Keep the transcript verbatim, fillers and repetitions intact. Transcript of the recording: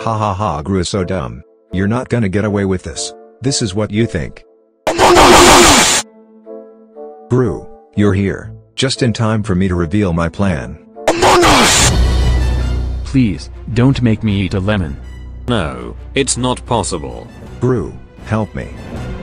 Ha ha ha, Gru is so dumb. You're not gonna get away with this. This is what you think. Gru, you're here, just in time for me to reveal my plan. Please, don't make me eat a lemon. No, it's not possible. Gru, help me.